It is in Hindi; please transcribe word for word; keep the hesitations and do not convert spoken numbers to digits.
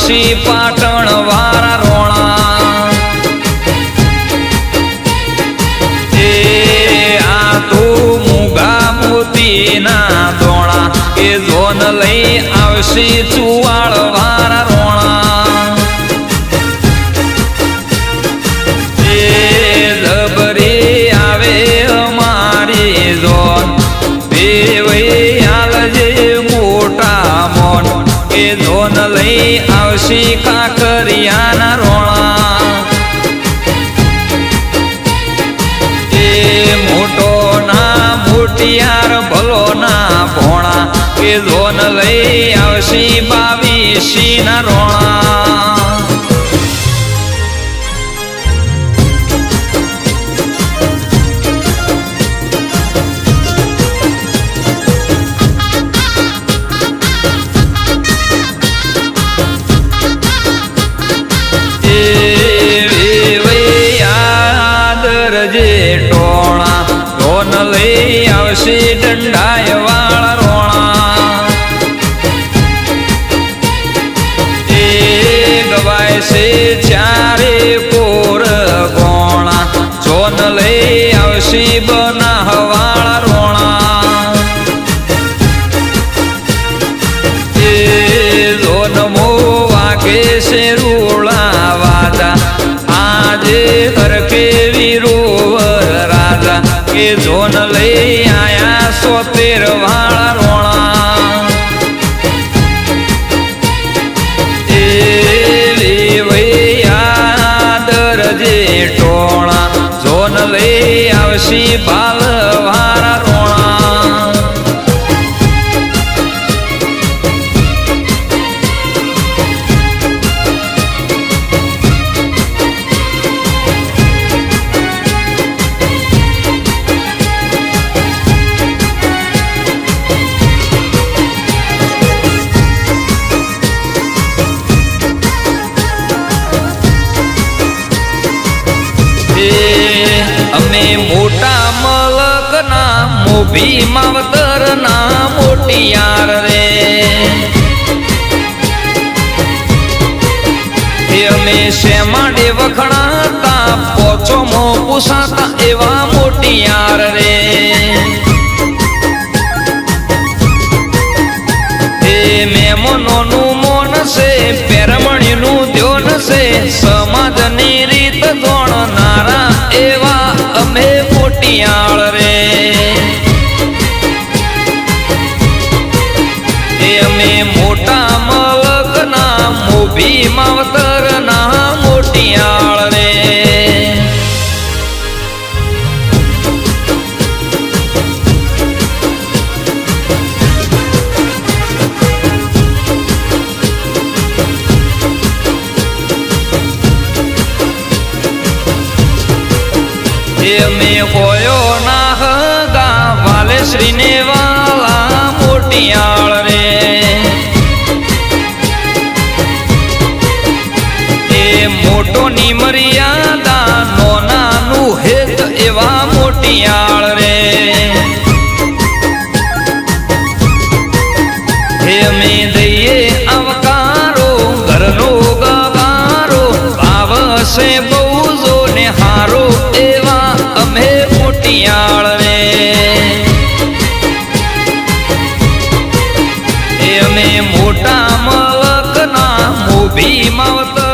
आवशी पाटण वारा रोणा ए आ तू मुगा मोती ना दोणा के जोन लई आवशी चुवाड़ वारा रोणा ए जबरी आवे हमारी जोन देवई आलजे मोटा मोन के जोन लई आवशी काकरियाना रोणा ए मोटो ना मोटियार भलो ना भोणा के जोन लई आवशी बावीसी ना रोणा आवशी डंडाय वाला रोणा ए गवाय से चारे कोर गोणा जोन ले आवशी बना वाला रोणा ए जोन मो वाके से रूला वादा आजे हर के वीरोवर राजा के जोन ले आया सोतेर वाला रोणा ए भैया दरजे टोणा जोन ले आवशी बाल वाला रोणा अमे मोटा मलक ना मोभी मावतर ना मोटियार रे अमे शेमाडे वखणाता पोचो मो पुसाता एवा मोटियार रे ए मेमनो नु मोन से पेरमणी नु द्योन से समाज नी रीत जोण नारा एवा अमे मोटियाळ रे ए अमे मोटा मलक ना मोभी मावतर ना मोटियाळ रे में होयो ना हगा वाले श्रीने वाला मोटियाळ रे ए मोटो नी मर्यादा नोना नु हेत एवा मोटियाळ रे हे में दइए अवकारो घरनो गवारो भाव से बहुजो ने हारो एवा अमे मोटियाळ रे ए अमे मोटा मलक ना मोभी मावतर